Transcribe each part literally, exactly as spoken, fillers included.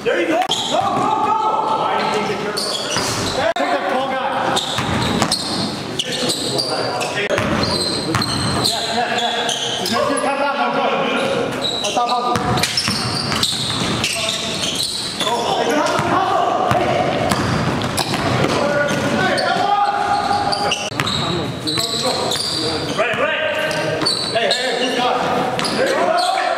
There you go. Go, go, go. Why do you think that you're take that tall guy. Yeah, yeah, yeah. Just make sure you come down. Go, go. I'll stop hustle. Oh, hey, good hustle, hustle. Hey. Hey, come on. Right, right. Hey, hey, who's got it? There you go.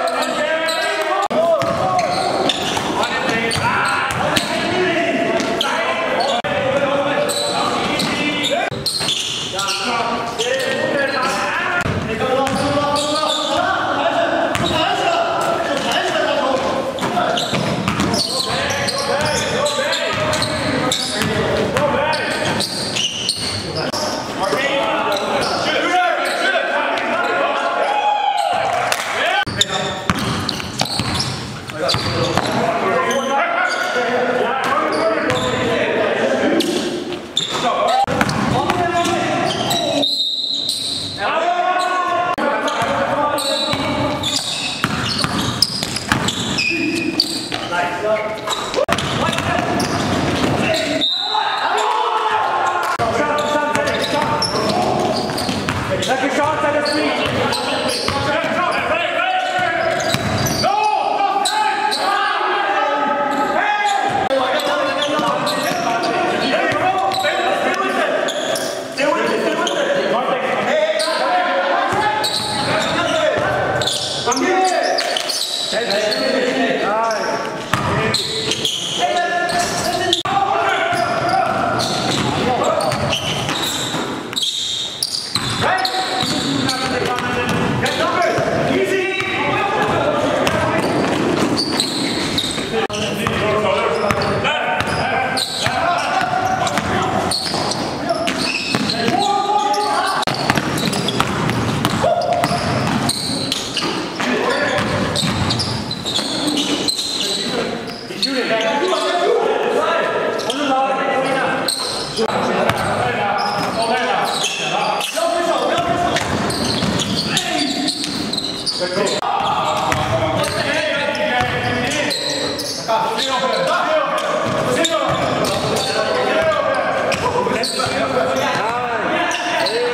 Take your shots at his feet.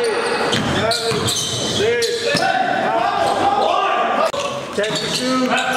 Take the shoe.